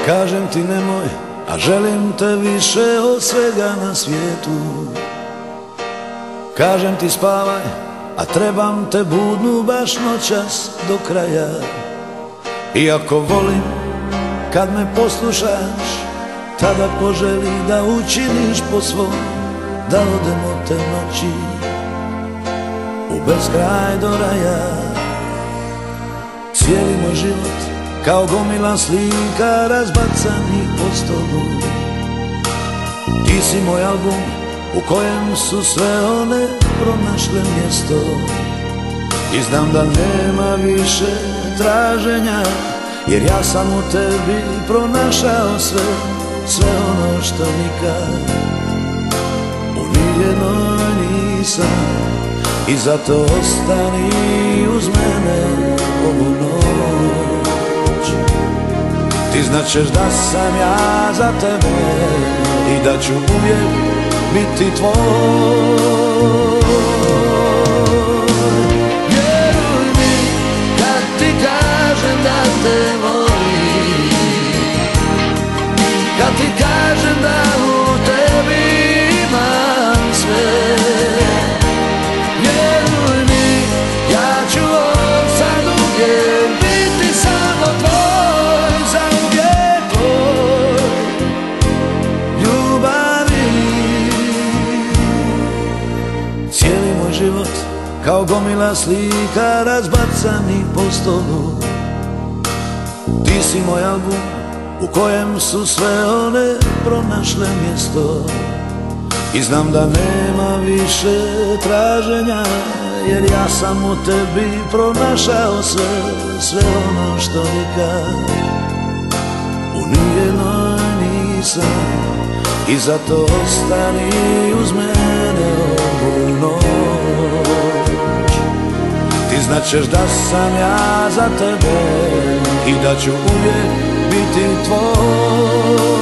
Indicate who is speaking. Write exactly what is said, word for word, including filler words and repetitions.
Speaker 1: Kažem ti nemoj, a želim te više od svega na svijetu. Kažem ti spavaj, a trebam te budnu baš noćas do kraja. Iako volim kad me poslušaš, tada poželi da učiniš po svom, da odemo te noći u beskraj do raja. Cijeli moj život kao gomila slika razbacanih po stolu. Ti si moj album u kojem su sve one pronašle mjesto. I znam da nema više traženja, jer ja sam u tebi pronašao sve, sve ono što nikad u nijednoj nisam. I zato ostani uz mene ovu noć. Ti značeš da sam ja za tebe i da ću uvijek biti tvoj. Vjeruj mi kad ti kažem da te volim, kad ti kažem da u tebi imam sve. Vjeruj mi, ja ću od sad uvijek biti samo tvoj, zauvijek tvoj, ljubavi. Cijeli moj život kao gomila slika razbacanih po stolu. Ti si moj album u kojem su sve one pronašle mjesto. I znam da nema više traženja, jer ja sam u tebi pronašao sve, sve ono što nikad u nijednoj nisam. I zato ostani uz mene ovu noć. Ti značeš da sam ja za tebe i da ću uvijek biti tvoj.